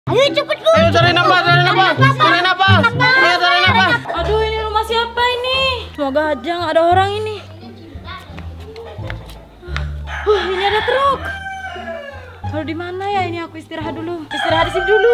Ayo cepet Bu. Ayo cari nafas, cari nafas, cari nafas. Ayo cari nafas. Aduh, ini rumah siapa ini? Semoga aja nggak ada orang ini. Ini ada truk. Aduh, di mana ya ini? Aku istirahat dulu. Istirahat di sini dulu.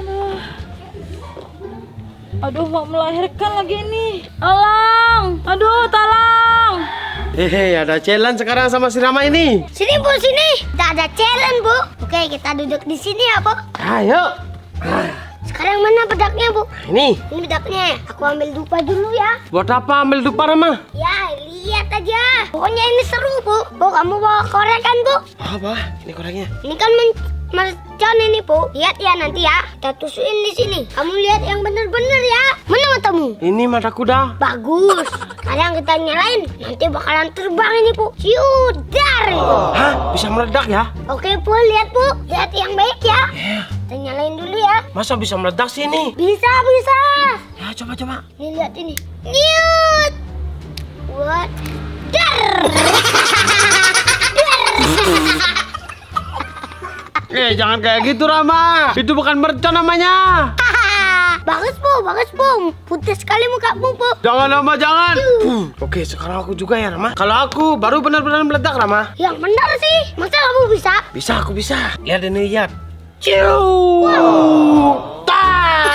Aduh, mau melahirkan lagi ini. Tolong. Aduh, tolong. Hehe, ada challenge sekarang sama si Rama ini. Sini Bu, sini. Kita ada challenge Bu. Oke, kita duduk di sini ya Bu. Ayo. Sekarang mana bedaknya Bu? Ini. Ini bedaknya. Aku ambil dupa dulu ya. Buat apa ambil dupa Rama? Ya, lihat aja. Pokoknya ini seru Bu. Bu, kamu bawa korek kan Bu? Apa? Ini koreknya. Ini kan mercon ini Bu. Lihat ya nanti ya. Kita tusukin di sini. Kamu lihat yang bener-bener ya. Mana matamu? Ini mata kuda. Bagus. Sekarang kita nyalain. Nanti bakalan terbang ini Bu. Ciudar. Hah? Bisa meledak ya? Oke Bu, lihat Bu. Lihat yang baik ya. Kita nyalain dulu ya. Masa bisa meledak sih ini? Bisa, bisa. Ya coba. Nih lihat ini. Nyut. What? Dar. Jangan kayak gitu Rama. Itu bukan mercon namanya. Bagus Bu. Putih sekali mukamu Bu. Jangan Rama, jangan. Oke, sekarang aku juga ya Rama. Kalau aku baru benar-benar meledak Rama. Yang benar sih. Masa kamu bisa? Bisa, aku bisa. Lihat ini, lihat. Ciu. Tar.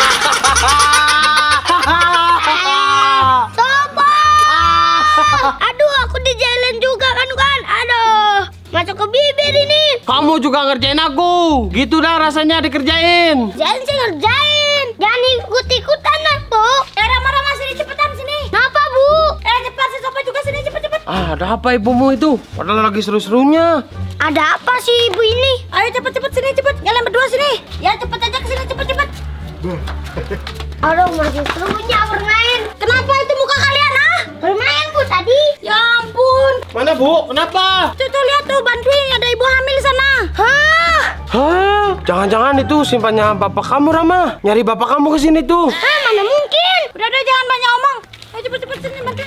Sopo. Aduh, aku dijailin juga kan. Aduh, masuk ke bibir ini. Kamu juga ngerjain aku. Gitu dah rasanya dikerjain. Jangan sih ngerjain. Jangan ikut-ikutan Bu. Rama sini cepetan sini. Kenapa Bu? Cepat si Sopo juga sini cepet. Ada apa ibumu itu? Padahal lagi seru-serunya. Ada apa sih ibu ini? Ayo cepet sini cepet. Kalian berdua sini. Ya cepet aja ke sini cepet. Aduh, masih serunya bermain. Kenapa itu muka kalian Bermain Bu tadi. Ya ampun. Mana Bu? Kenapa? Tuh lihat tuh, bantuin, ada ibu hamil sana. Hah? Jangan-jangan itu simpannya bapak kamu Rama. Nyari bapak kamu ke sini tuh. Mana mungkin. Udah jangan banyak omong. Ayo cepet sini bantuin.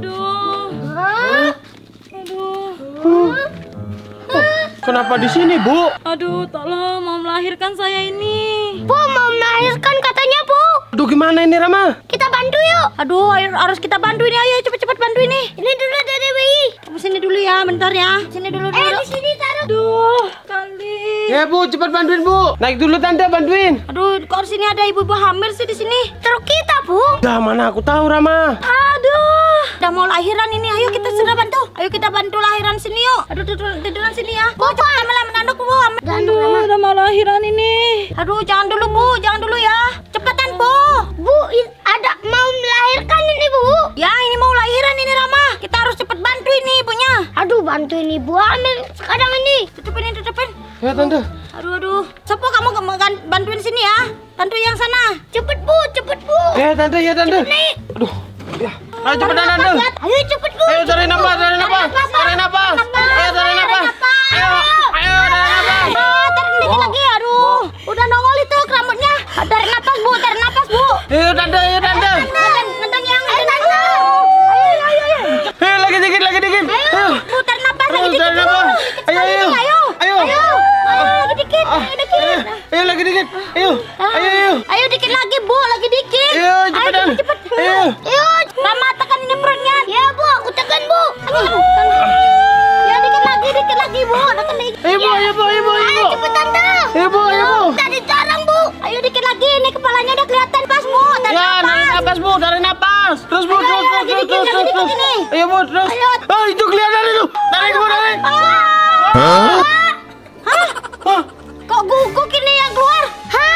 Aduh. Kenapa di sini Bu? Aduh, tolong, mau melahirkan saya ini. Bu, mau melahirkan katanya Bu. Aduh, gimana ini Rama? Kita bantu yuk. Aduh, harus kita bantu ini. Ayo cepet bantu ini. Ini dulu Dede bayi. Kamu sini dulu ya, bentar ya. Sini dulu. Di sini taruh. Aduh, kali. Ya Bu, cepat bantuin Bu. Naik dulu tante, bantuin. Aduh, kok sini ada ibu-ibu hamil sih di sini? Truk kita Bu. Dah mana aku tahu Rama. Aduh, udah mau lahiran ini. Ayo kita segera bantu. Ayo kita bantu lahiran sini yuk. Aduh, tiduran sini ya. Bu, cepat menanduk Bu. Aduh, udah mau lahiran ini. Aduh, jangan dulu ya. Cepetan Bu. Bu, ada mau melahirkan ini Bu. Ya, ini mau lahiran ini Rama. Kita harus cepet bantu ini ibunya. Aduh, bantuin ibu hamil sekarang ini. Tutupin. Ya tante. Aduh. Sopo kamu bantuin sini ya. Bantu yang sana. Cepet Bu. Ya tante. Cepet nih. Aduh. Ya. Ayo cepetan tante. Ayo cepet Bu. Ayo cari nafas. Ayo cari nafas. Ayo cari nafas. Dikit lagi. Aduh. Udah nongol itu rambutnya. Tarik nafas Bu. Ayo tante. Ngedang yang. Ayo. Ayo lagi dikit. Ayo. Bu, tarik nafas lagi dikit. Ayo. Lagi dikit. Ayo lagi dikit. Ayo dikit lagi Bu, lagi dikit. Ayo cepetan. Ayo, Rama tekan ini perutnya. Ya Bu, aku tekan Bu. Ya dikit lagi Bu, tekan dikit. Ayo Bu. Ayo cepetan dah. Ayo Bu. Tadi jarang Bu. Ayo dikit lagi, ini kepalanya udah kelihatan pas Bu. Ya, narik nafas Bu, tarik nafas. Terus Bu, terus. Lagi dikit ini. Ayo Bu, terus. Ayo. Oh, itu kelihatan itu. Tarik Bu, tarik. Hah? Kok guguk ini yang keluar?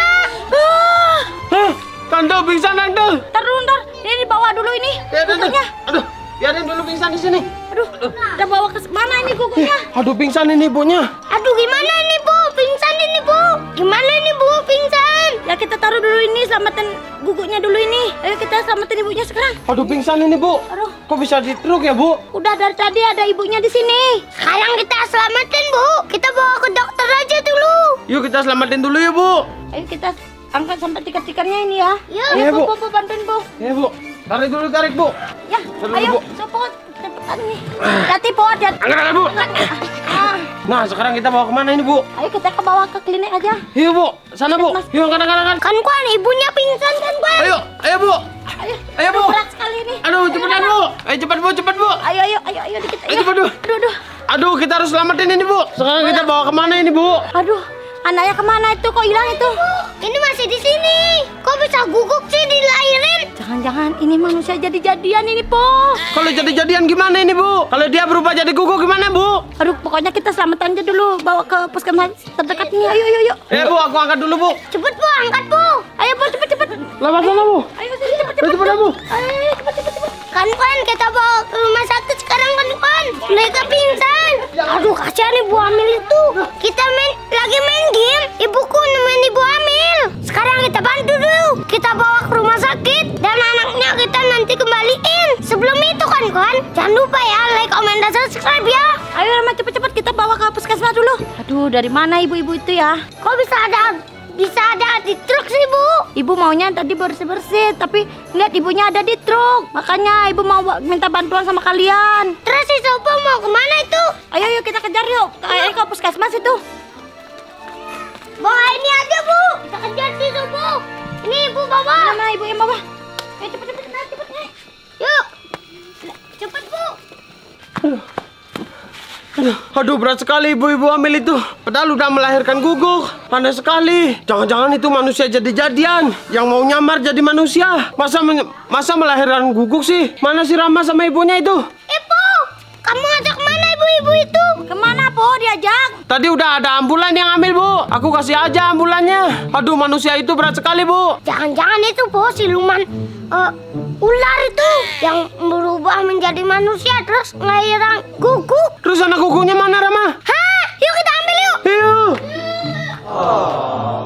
Tante pingsan tante. Ntar. Ini dibawa dulu ini. Ya tante. Guguknya. Aduh, biarin dulu pingsan di sini. Aduh, udah bawa ke mana ini guguknya? Aduh, pingsan ini ibunya. Aduh, gimana ini Bu? Pingsan ini Bu. Gimana ini Bu? Pingsan. Ya kita taruh dulu ini, selamatin guguknya dulu ini. Ayo kita selamatin ibunya sekarang. Aduh, pingsan ini Bu. Aduh. Kok bisa di truk ya Bu? Udah dari tadi ada ibunya di sini. Sekarang kita selamatin Bu. Kita bawa ke dokter aja dulu. Yuk kita selamatin dulu ya Bu. Ayo kita angkat sampai tiket-tiketnya ini ya. Iya, Bu. Bu, bantuin Bu. Ya Bu. Tarik Bu. Ya, Taruh ayo, dulu, Bu. Sopot. Cepetan nih. Hati-hati Bu, hati-hati. Angkat Bu. Nah, sekarang kita bawa kemana ini, Bu? Ayo kita ke bawah ke klinik aja. Yuk, Bu. Sana, Bu. Yuk, kanan. Kan Kwan, ibunya pingsan kan Kwan? Ayo, Bu. Ayo, Bu. Berat sekali nih. Aduh, cepetan, Bu. Ayo, cepat, Bu. Ayo dikit. Ayo, cepat, Bu. Aduh, kita harus selamatin ini, Bu. Sekarang kita bawa kemana ini, Bu? Aduh, anaknya kemana itu? Kok hilang itu? Ini masih di sini. Kok bisa guguk sih dilahirin? Jangan-jangan ini manusia jadi-jadian ini, Po. Kalau jadi-jadian gimana ini, Bu? Kalau dia berubah jadi guguk gimana, Bu? Aduh, pokoknya kita selamatin aja dulu. Bawa ke puskesmas terdekat nih. Ayo. Bu, aku angkat dulu, Bu. Cepet, Bu, angkat, Bu. Ayo, Bu, cepet. Lama sana, Bu. Ayo, sini, cepet. Cepat, Bu. Ayo, cepet. Kan, kita bawa ke rumah sakit sekarang kan. Mereka pingsan. Aduh, kasihan ibu hamil itu. Kita lagi main game. Ibuku nemenin ibu hamil. Sekarang kita bantu dulu. Kita bawa ke rumah sakit dan anaknya kita nanti kembaliin. Sebelum itu kan, jangan lupa ya like, comment, dan subscribe ya. Ayo, Rama, cepet-cepet kita bawa ke puskesmas dulu. Aduh, dari mana ibu-ibu itu ya? Kok bisa ada di truk sih, Bu? Ibu maunya tadi bersih-bersih, tapi lihat ibunya ada di truk. Makanya ibu mau minta bantuan sama kalian. Terus si Sopo mau kemana itu? Ayo kita kejar yuk. Ayo ke puskesmas itu. Bawa ini aja, Bu. Kita kejar si Sopo. Ini ibu bawa. Mana ibu yang bawa? Ayo cepet. Yuk. Cepet, Bu. Aduh, berat sekali ibu-ibu hamil itu. Padahal udah melahirkan guguk. Panas sekali. Jangan-jangan itu manusia jadi-jadian yang mau nyamar jadi manusia. Masa melahirkan guguk sih? Mana si Rama sama ibunya itu? Ibu, kamu ngajak mana ibu-ibu itu? Kemana, Po? Diajak? Tadi udah ada ambulan yang ambil, Bu. Aku kasih aja ambulannya. Aduh, manusia itu berat sekali, Bu. Jangan-jangan itu, Po, siluman ular itu yang berubah menjadi manusia terus ngelahiran guguk. Terus anak guguknya mana, Rama? Hah? Yuk kita ambil yuk. Yuk.